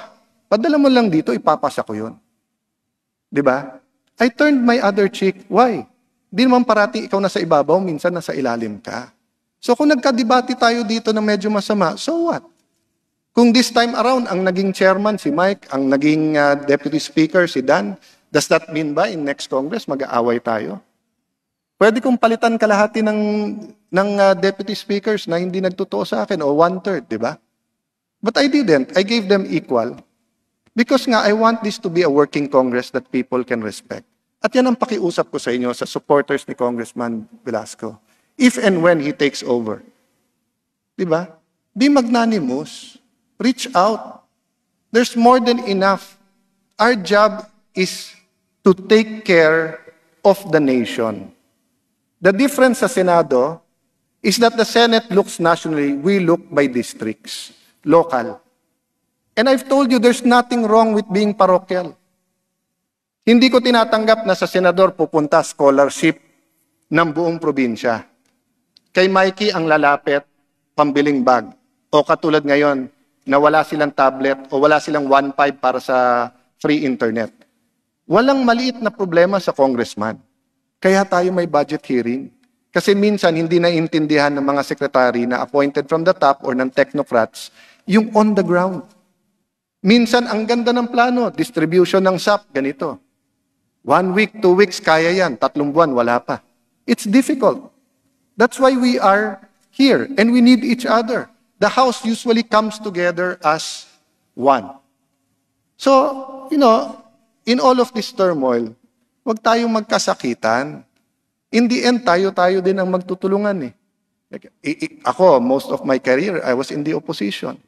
padala mo lang dito, ipapasa ko yun. Di ba? I turned my other cheek. Why? Di naman parati ikaw nasa ibabaw, minsan nasa ilalim ka. So kung nagkadebate tayo dito na medyo masama, so what? Kung this time around, ang naging chairman si Mike, ang naging uh, deputy speaker si Dan, does that mean ba in next Congress mag-aaway tayo? Pwede kong palitan kalahati ng, ng uh, deputy speakers na hindi nagtotoo sa akin o one-third, di ba? But I didn't. I gave them equal. Because nga, I want this to be a working Congress that people can respect. At yan ang pakiusap ko sa inyo, sa supporters ni Congressman Velasco. If and when he takes over. Di ba? Be magnanimous. Reach out. There's more than enough. Our job is to take care of the nation. The difference sa Senado is that the Senate looks nationally, we look by districts, local. And I've told you, there's nothing wrong with being parochial. Hindi ko tinatanggap na sa senador pupunta scholarship ng buong probinsya. Kay Mikey ang lalapit, pambiling bag. O katulad ngayon, na wala silang tablet o wala silang one point five para sa free internet. Walang maliit na problema sa congressman. Kaya tayo may budget hearing. Kasi minsan hindi naiintindihan ng mga sekretary na appointed from the top or ng technocrats yung on the ground. Minsan ang ganda ng plano, distribution ng S A P, ganito. One week, two weeks, kaya yan. Tatlong buwan, wala pa. It's difficult. That's why we are here and we need each other. The House usually comes together as one. So, you know, in all of this turmoil, huwag tayong magkasakitan. In the end, tayo-tayo din ang magtutulungan eh. Ako, most of my career, I was in the opposition.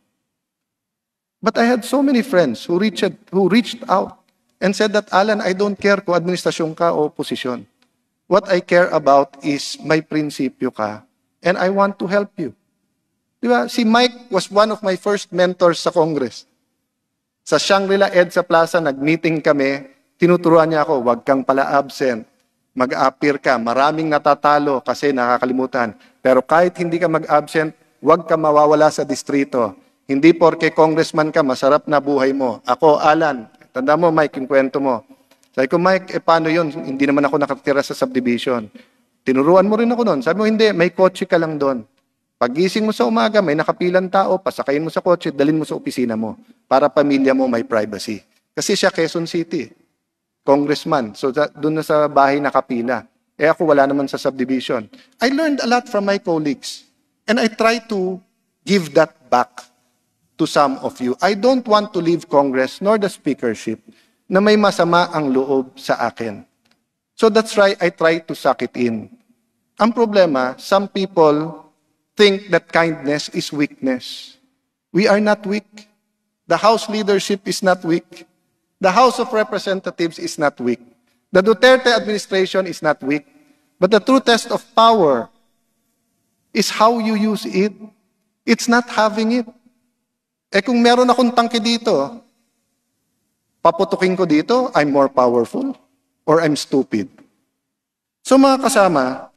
But I had so many friends who reached, who reached out and said that, Alan, I don't care kung administrasyon ka o oposisyon. What I care about is may prinsipyo ka and I want to help you. Diba? Si Mike was one of my first mentors sa Congress. Sa Shangri-La EDSA Plaza, nag-meeting kami, tinuturuan niya ako, wag kang pala absent, mag-appear ka, maraming natatalo kasi nakakalimutan. Pero kahit hindi ka mag-absent, wag ka mawawala sa distrito. Hindi porke congressman ka, masarap na buhay mo. Ako, Alan, tanda mo Mike, yung kwento mo. Sabi ko, Mike, eh paano yun? Hindi naman ako nakatira sa subdivision. Tinuruan mo rin ako doon. Sabi mo, hindi, may kotse ka lang doon. Pagising mo sa umaga, may nakapilang tao, pasakayin mo sa kotse, dalhin mo sa opisina mo para pamilya mo may privacy. Kasi siya Quezon City, congressman. So doon na sa bahay nakapila. Eh ako wala naman sa subdivision. I learned a lot from my colleagues. And I try to give that back to some of you. I don't want to leave Congress nor the speakership na may masama ang loob sa akin. So that's why I try to suck it in. Ang problema, some people think that kindness is weakness. We are not weak. The House leadership is not weak. The House of Representatives is not weak. The Duterte administration is not weak. But the true test of power is how you use it. It's not having it. Eh kung meron akong tangke dito, paputukin ko dito, I'm more powerful or I'm stupid. So mga kasama,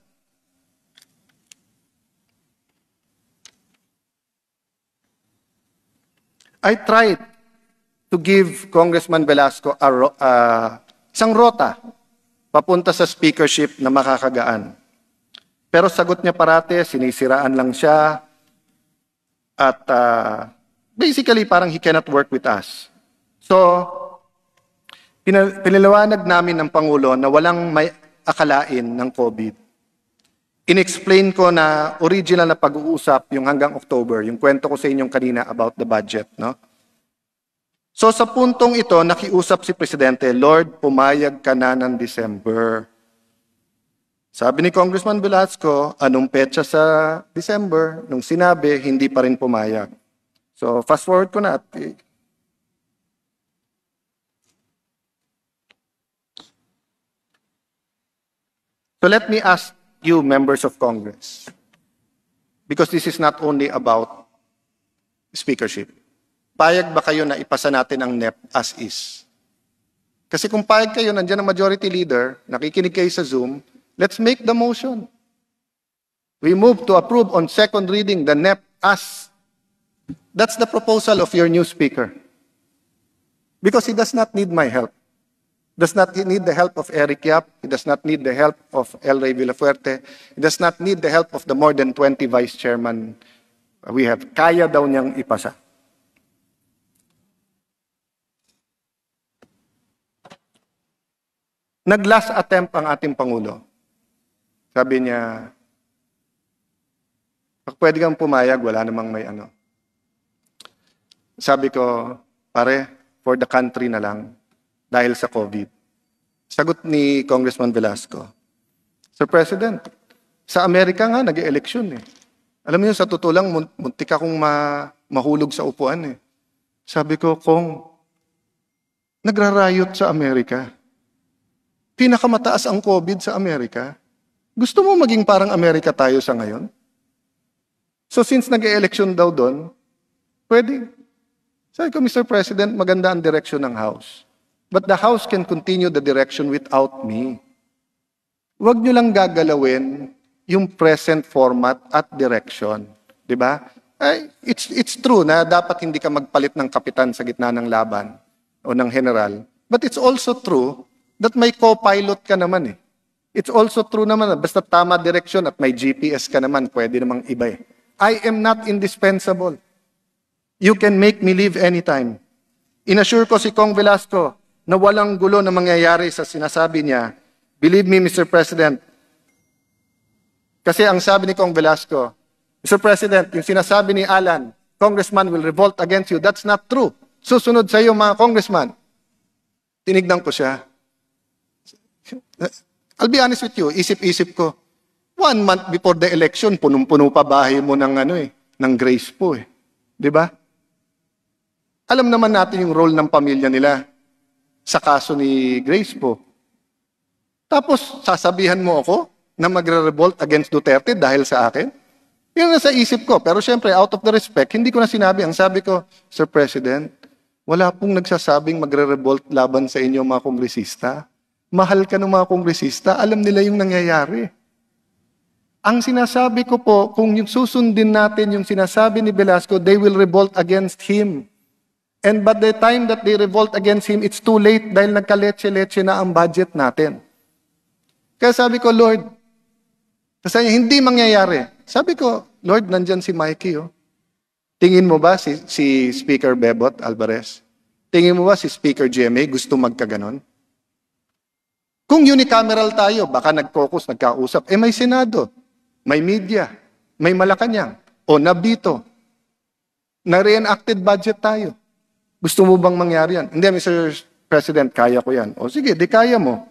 I tried to give Congressman Velasco a, uh, isang rota papunta sa speakership na makakagaan. Pero sagot niya parate, sinisiraan lang siya at uh, basically parang he cannot work with us. So, piniliwanag namin ng Pangulo na walang may akalain ng COVID. In-explain ko na original na pag-uusap yung hanggang October, yung kwento ko sa inyong kanina about the budget, no? So sa puntong ito, nakiusap si Presidente, Lord, pumayag ka na ng December. Sabi ni Congressman Velasco, anong petsa sa December? Nung sinabi, hindi pa rin pumayag. So fast forward ko na at so let me ask you, members of Congress, because this is not only about speakership. Payag ba kayo na ipasa natin ang N E P as is? Kasi kung payag kayo, nandiyan ang majority leader, nakikinig kayo sa Zoom, let's make the motion. We move to approve on second reading the N E P as. That's the proposal of your new speaker. Because he does not need my help. Does not need the help of Eric Yap. He does not need the help of El Rey Villafuerte. He does not need the help of the more than twenty vice chairman we have. Kaya daw niyang ipasa. Nag-last attempt ang ating Pangulo. Sabi niya, pag pwede kang pumayag, wala namang may ano. Sabi ko, pare, for the country na lang, dahil sa COVID. Sagot ni Congressman Velasco, Sir President, sa Amerika nga, nag-eleksyon eh. Alam niyo, sa totoo lang, muntik akong ma mahulog sa upuan eh. Sabi ko, Kong, nagrarayot sa Amerika. Pinakamataas ang COVID sa Amerika. Gusto mo maging parang Amerika tayo sa ngayon? So since nag-eleksyon daw doon, pwede. Sabi ko, Mister President, maganda ang direksyon ng House. But the House can continue the direction without me. Huwag nyo lang gagalawin yung present format at direction. Diba? Ay, it's, it's true na dapat hindi ka magpalit ng kapitan sa gitna ng laban o ng general. But it's also true that may co-pilot ka naman eh. It's also true naman na basta tama direction at may G P S ka naman, pwede namang iba eh. I am not indispensable. You can make me leave anytime. Inassure ko si Kong Velasco na walang gulo na mangyayari sa sinasabi niya. Believe me, Mister President. Kasi ang sabi ni Kong Velasco, Mister President, yung sinasabi ni Alan, Congressman will revolt against you. That's not true. Susunod sa iyo mga congressman. Tinignan ko siya. I'll be honest with you, isip-isip ko. One month before the election, punong-puno pa bahay mo ng ano eh, ng Grace po eh. 'Di ba? Alam naman natin yung role ng pamilya nila sa kaso ni Grace po. Tapos sasabihan mo ako na magre-revolt against Duterte dahil sa akin? Yun na sa isip ko. Pero syempre, out of the respect, hindi ko na sinabi. Ang sabi ko, Sir President, wala pong nagsasabing magre-revolt laban sa inyo mga kongresista. Mahal ka ng mga kongresista, alam nila yung nangyayari. Ang sinasabi ko po, kung yung susundin natin yung sinasabi ni Velasco, they will revolt against him. And by the time that they revolt against him, it's too late dahil nagkaletse-letse na ang budget natin. Kaya sabi ko, Lord, kasi hindi mangyayari. Sabi ko, Lord, nandyan si Mikey. Oh. Tingin mo ba si, si Speaker Bebot Alvarez? Tingin mo ba si Speaker G M A gusto magkaganon? Kung unicameral tayo, baka nag-focus, nagkausap, eh may Senado, may media, may Malacanang, o nabito. Na-reenacted budget tayo. Gusto mo bang mangyari yan? Hindi, Mister President, kaya ko yan. O sige, di kaya mo.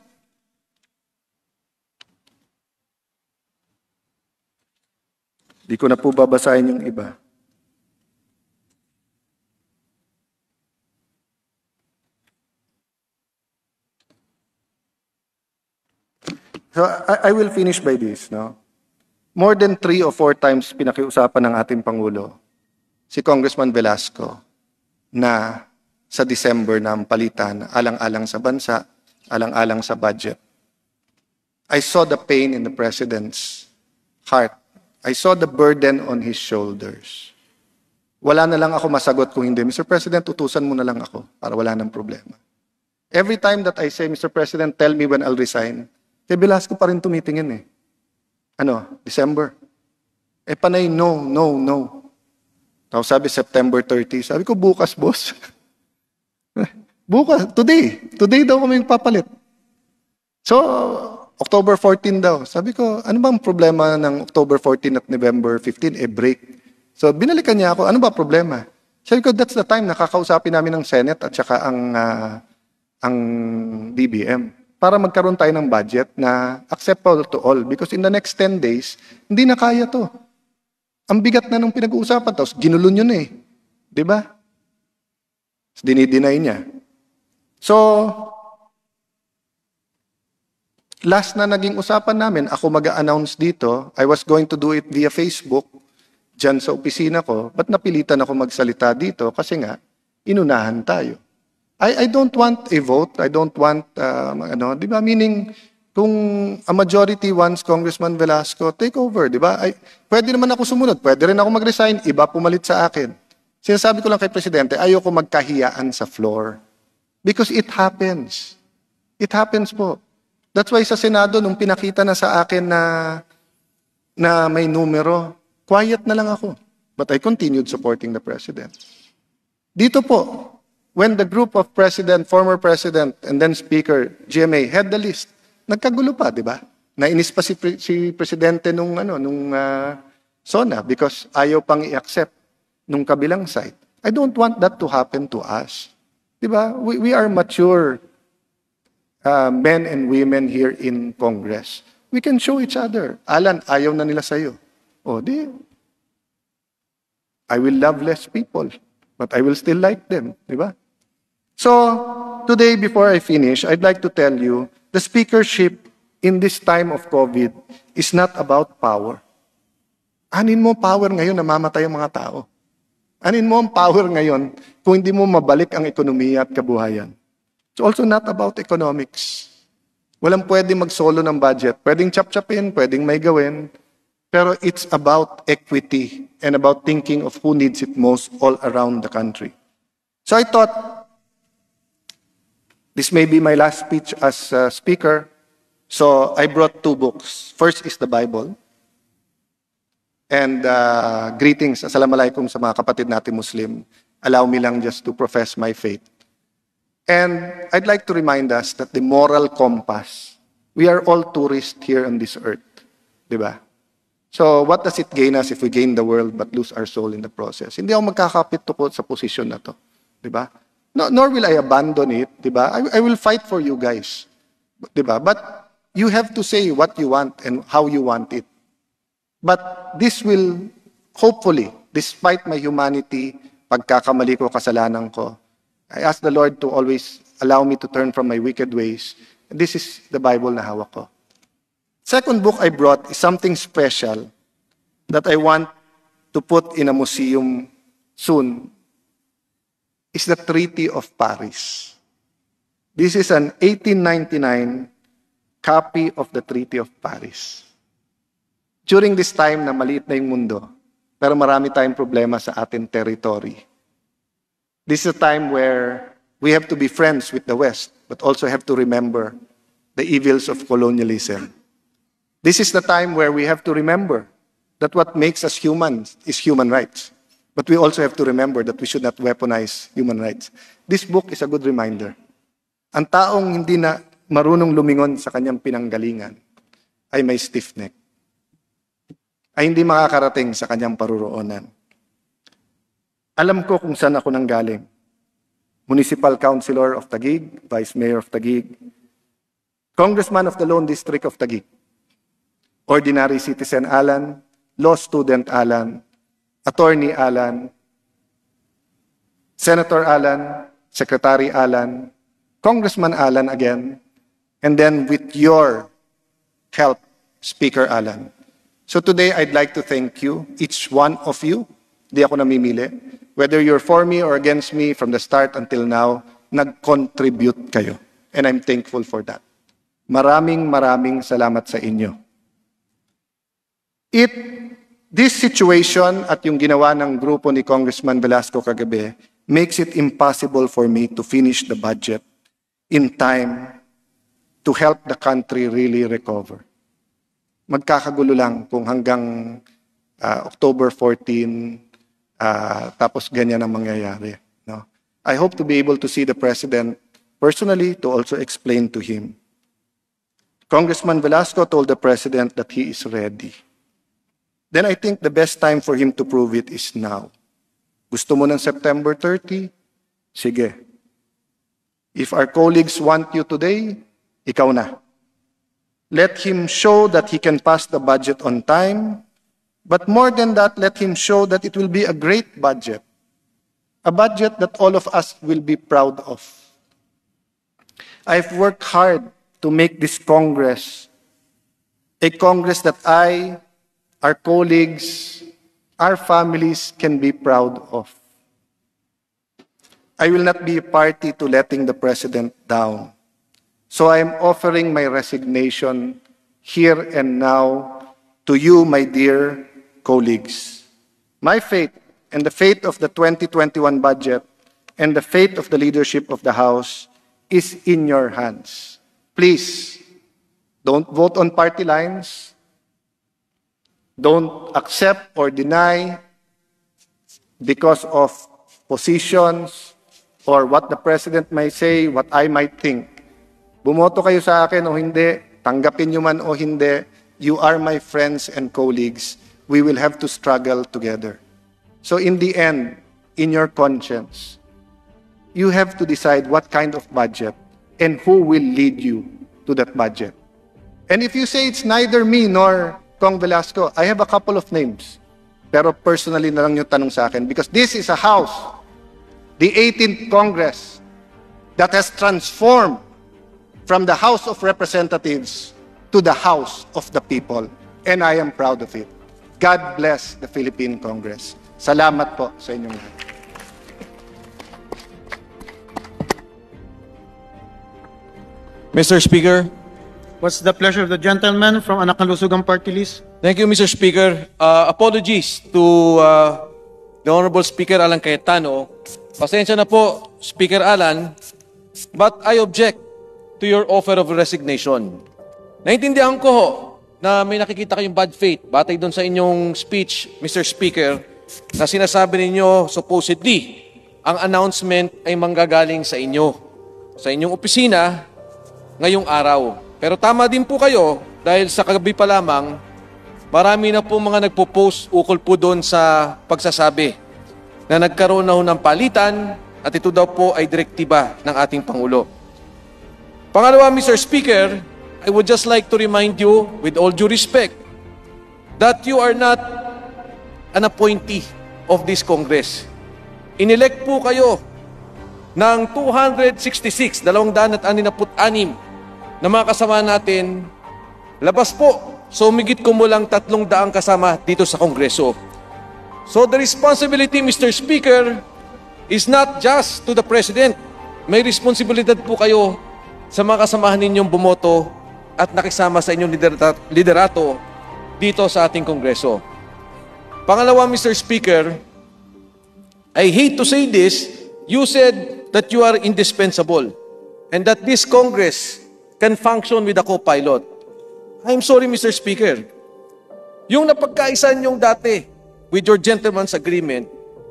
Di ko na po babasahin yung iba. So I, I will finish by this. No? More than three or four times pinakiusapan ng ating Pangulo si Congressman Velasco na sa December na ang palitan, alang-alang sa bansa, alang-alang sa budget. I saw the pain in the President's heart. I saw the burden on his shoulders. Wala na lang ako masagot kung hindi. Mister President, utusan mo na lang ako para wala nang problema. Every time that I say, Mister President, tell me when I'll resign, kay Velasco pa rin tumitingin eh. Ano? December. Eh panay, no, no, no. Tapos sabi, September thirtieth. Sabi ko, bukas, boss. Bukas, today. Today daw kami papalit. So, October fourteenth daw. Sabi ko, ano bang problema ng October fourteenth at November fifteenth? Eh, break. So, binalikan niya ako, ano ba problema? Sabi ko, that's the time nakakausapin namin ng Senate at saka ang, uh, ang D B M para magkaroon tayo ng budget na acceptable to all. Because in the next ten days, hindi na kaya to. Ang bigat na nung pinag-uusapan. Tapos, ginulo nyo na eh. Diba? Dinideny niya. So, last na naging usapan namin, ako mag-a-announce dito, I was going to do it via Facebook, dyan sa opisina ko, but napilitan ako magsalita dito kasi nga, inunahan tayo. I, I don't want a vote, I don't want, uh, ano, di ba, meaning, kung a majority wants Congressman Velasco, take over, di ba? Ay, pwede naman ako sumunod, pwede rin ako mag-resign, iba pumalit sa akin. Sinasabi ko lang kay Presidente, ayoko magkahiyaan sa floor. Because it happens. It happens po. That's why sa Senado, nung pinakita na sa akin na, na may numero, quiet na lang ako. But I continued supporting the President. Dito po, when the group of President, former President, and then Speaker, G M A, had the list, nagkagulo pa, di ba? Nainis pa si, si Presidente nung, ano, nung uh, SONA because ayaw pang i-accept nung kabilang side. I don't want that to happen to us. Di ba? We, we are mature uh, men and women here in Congress. We can show each other. Alan, ayaw na nila sa'yo. O, di. I will love less people, but I will still like them. Di ba? So, today, before I finish, I'd like to tell you, the speakership in this time of COVID is not about power. Anin mo power ngayon, namamatay ang mga tao. Anin mo ang power ngayon kung hindi mo mabalik ang ekonomiya at kabuhayan. It's also not about economics. Walang pwedeng mag-solo ng budget. Pwedeng chap-chapin, pwedeng may gawin. Pero it's about equity and about thinking of who needs it most all around the country. So I thought, this may be my last speech as uh, speaker. So I brought two books. First is the Bible. And uh, greetings, assalamualaikum sa mga kapatid natin Muslim. Allow me lang just to profess my faith. And I'd like to remind us that the moral compass, we are all tourists here on this earth. Diba? So what does it gain us if we gain the world but lose our soul in the process? Hindi ako magkakapit tukot sa posisyon na to. Diba? No, nor will I abandon it. Diba? I, I will fight for you guys. Diba? But you have to say what you want and how you want it. But this will, hopefully, despite my humanity, pagkakamali ko, kasalanan ko, I ask the Lord to always allow me to turn from my wicked ways. And this is the Bible na hawak ko. Second book I brought is something special that I want to put in a museum soon. It's the Treaty of Paris. This is an eighteen ninety-nine copy of the Treaty of Paris. During this time na maliit na yung mundo, pero marami tayong problema sa ating territory. This is a time where we have to be friends with the West, but also have to remember the evils of colonialism. This is the time where we have to remember that what makes us human is human rights. But we also have to remember that we should not weaponize human rights. This book is a good reminder. Ang taong hindi na marunong lumingon sa kanyang pinanggalingan ay may stiff neck. Ay hindi makakarating sa kanyang paruroonan. Alam ko kung saan ako nanggaling. Municipal Councilor of Taguig, Vice Mayor of Taguig, Congressman of the Lone District of Taguig, Ordinary Citizen Alan, Law Student Alan, Attorney Alan, Senator Alan, Secretary Alan, Congressman Alan again, and then with your help, Speaker Alan. So today, I'd like to thank you, each one of you. Di ako namimili. Whether you're for me or against me from the start until now, nag-contribute kayo. And I'm thankful for that. Maraming maraming salamat sa inyo. It, this situation at yung ginawa ng grupo ni Congressman Velasco kagabi makes it impossible for me to finish the budget in time to help the country really recover. Magkakagulo lang kung hanggang uh, October fourteenth, uh, tapos ganyan ang mangyayari. No? I hope to be able to see the President personally to also explain to him. Congressman Velasco told the President that he is ready. Then I think the best time for him to prove it is now. Gusto mo ng September thirtieth? Sige. If our colleagues want you today, ikaw na. Let him show that he can pass the budget on time. But more than that, let him show that it will be a great budget. A budget that all of us will be proud of. I've worked hard to make this Congress a Congress that I, our colleagues, our families can be proud of. I will not be a party to letting the President down. So I am offering my resignation here and now to you, my dear colleagues. My faith and the faith of the twenty twenty-one budget and the fate of the leadership of the House is in your hands. Please, don't vote on party lines. Don't accept or deny because of positions or what the President may say, what I might think. Bumoto kayo sa akin o hindi, tanggapin nyo man o hindi, you are my friends and colleagues. We will have to struggle together. So in the end, in your conscience, you have to decide what kind of budget and who will lead you to that budget. And if you say it's neither me nor Kong Velasco, I have a couple of names. Pero personally na lang yung tanong sa akin because this is a house, the eighteenth Congress, that has transformed from the House of Representatives to the House of the People. And I am proud of it. God bless the Philippine Congress. Salamat po sa inyong lahat. Mister Speaker, What's the pleasure of the gentleman from Anakalusugang Party List? thank you, Mister Speaker. Uh, apologies to uh, the Honorable Speaker Alan Cayetano. Pasensya na po, Speaker Alan, but I object to your offer of resignation. Naintindihan ko ho na may nakikita kayong bad faith batay doon sa inyong speech, Mister Speaker, na sinasabi ninyo supposedly ang announcement ay manggagaling sa inyo, sa inyong opisina ngayong araw. Pero tama din po kayo dahil sa kagabi pa lamang, marami na po mga nagpo-post ukol po doon sa pagsasabi na nagkaroon na ho ng palitan at ito daw po ay direktiba ng ating Pangulo. Pangalawa, Mister Speaker, I would just like to remind you, with all due respect, that you are not an appointee of this Congress. Inelect po kayo ng two hundred sixty-six, dalawang daan at anim na put-anim na mga kasama natin, labas po. So, umigit kumulang tatlong daang kasama dito sa Kongreso. So, the responsibility, Mister Speaker, is not just to the President. May responsibilidad po kayo sa mga kasamahan ninyong bumoto at nakisama sa inyong liderato, liderato dito sa ating Kongreso. Pangalawa, Mister Speaker, I hate to say this, you said that you are indispensable and that this Congress can function with a co-pilot. I'm sorry, Mister Speaker. Yung napagkaisan yung dati with your gentleman's agreement,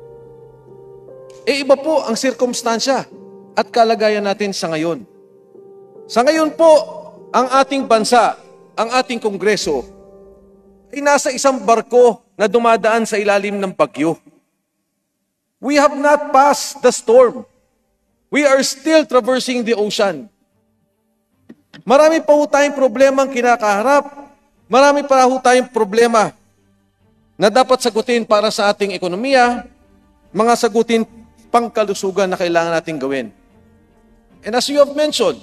eh iba po ang sirkumstansya at kalagayan natin sa ngayon. Sa ngayon po, ang ating bansa, ang ating Kongreso, ay nasa isang barko na dumadaan sa ilalim ng bagyo. We have not passed the storm. We are still traversing the ocean. Marami pa ho tayong problemang kinakaharap. Marami pa ho tayong problema na dapat sagutin para sa ating ekonomiya, mga sagutin pangkalusugan na kailangan natin gawin. And as you have mentioned,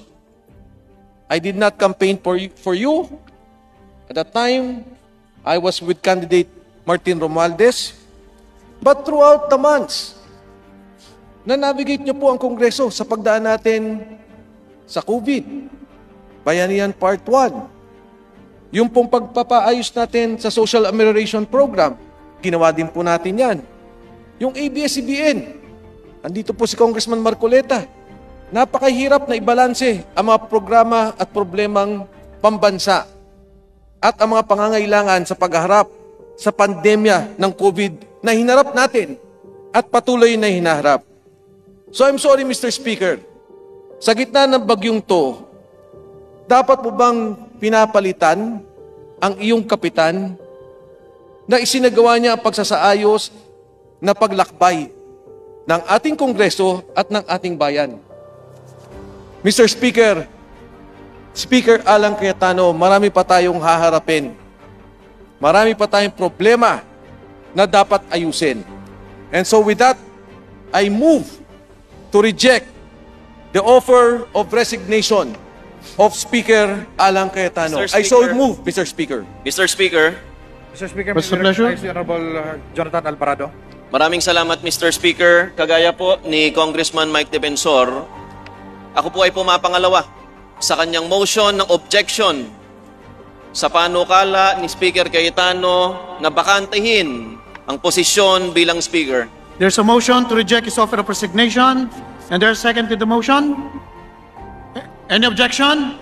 I did not campaign for you. For you. At that time, I was with candidate Martin Romualdez. But throughout the months, na-navigate niyo po ang Kongreso sa pagdaan natin sa COVID. Bayanihan Part one. Yung pong pagpapaayos natin sa Social Amelioration Program, ginawa din po natin yan. Yung A B S C B N, andito po si Congressman Marcoleta. Napakahirap na ibalanse ang mga programa at problemang pambansa at ang mga pangangailangan sa pagharap sa pandemya ng COVID na hinarap natin at patuloy na hinaharap. So I'm sorry, Mister Speaker, sa gitna ng bagyong to, dapat mo bang pinapalitan ang iyong kapitan na isinagawa niya ang pagsasaayos na paglakbay ng ating Kongreso at ng ating bayan? Mister Speaker, Speaker Alan Cayetano, marami pa tayong haharapin. Marami pa tayong problema na dapat ayusin. And so with that, I move to reject the offer of resignation of Speaker Alan Cayetano. Mister I so Speaker. move, Mister Speaker. Mister Speaker, Mister Speaker, What's the may pleasure? recognize the Honorable uh, Jonathan Alvarado. maraming salamat Mister Speaker. Kagaya po ni Congressman Mike Defensor, ako po ay pumapangalawa sa kanyang motion ng objection sa panukala ni Speaker Cayetano na bakantehin ang posisyon bilang Speaker. There's a motion to reject his offer of resignation, and there's a second to the motion. Any objection?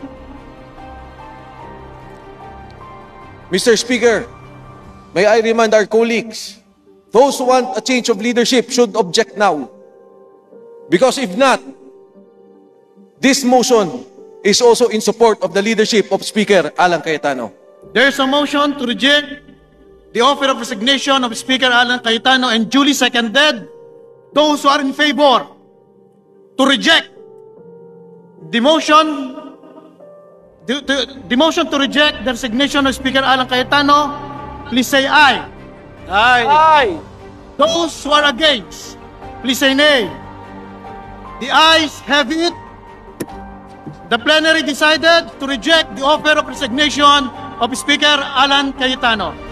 Mister Speaker, may I remind our colleagues, those who want a change of leadership should object now. Because if not, this motion is also in support of the leadership of Speaker Alan Cayetano. There's a motion to reject the offer of resignation of Speaker Alan Cayetano and duly seconded. Those who are in favor to reject the motion, the, the, the motion to reject the resignation of Speaker Alan Cayetano, please say aye. Aye. Aye. Those who are against, please say nay. The ayes have it. The plenary decided to reject the offer of resignation of Speaker Alan Cayetano.